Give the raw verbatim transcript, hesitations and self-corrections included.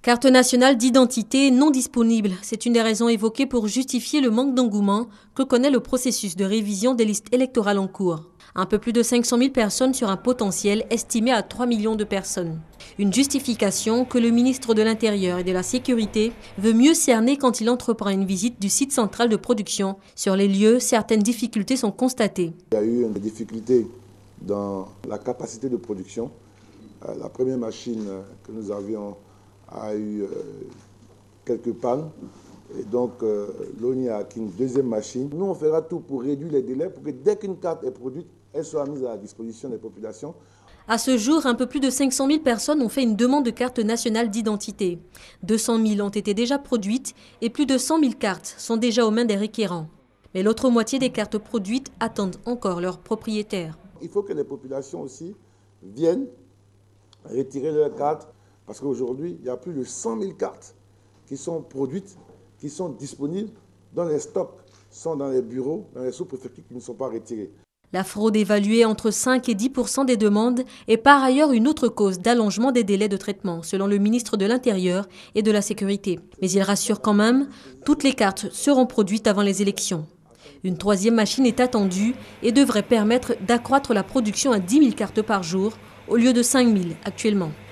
Carte nationale d'identité non disponible, c'est une des raisons évoquées pour justifier le manque d'engouement que connaît le processus de révision des listes électorales en cours. Un peu plus de cinq cent mille personnes sur un potentiel estimé à trois millions de personnes. Une justification que le ministre de l'Intérieur et de la Sécurité veut mieux cerner quand il entreprend une visite du site central de production. Sur les lieux, certaines difficultés sont constatées. Il y a eu une difficulté dans la capacité de production. La première machine que nous avions a eu euh, quelques pannes et donc euh, l'O N I a acquis une deuxième machine. Nous, on fera tout pour réduire les délais pour que dès qu'une carte est produite, elle soit mise à la disposition des populations. À ce jour, un peu plus de cinq cent mille personnes ont fait une demande de carte nationale d'identité. deux cent mille ont été déjà produites et plus de cent mille cartes sont déjà aux mains des requérants. Mais l'autre moitié des cartes produites attendent encore leurs propriétaires. Il faut que les populations aussi viennent retirer leurs cartes. Parce qu'aujourd'hui, il y a plus de cent mille cartes qui sont produites, qui sont disponibles, dont les stocks sont dans les bureaux, dans les sous-préfectures qui ne sont pas retirés. La fraude évaluée entre cinq et dix pour cent des demandes est par ailleurs une autre cause d'allongement des délais de traitement, selon le ministre de l'Intérieur et de la Sécurité. Mais il rassure quand même, toutes les cartes seront produites avant les élections. Une troisième machine est attendue et devrait permettre d'accroître la production à dix mille cartes par jour, au lieu de cinq mille actuellement.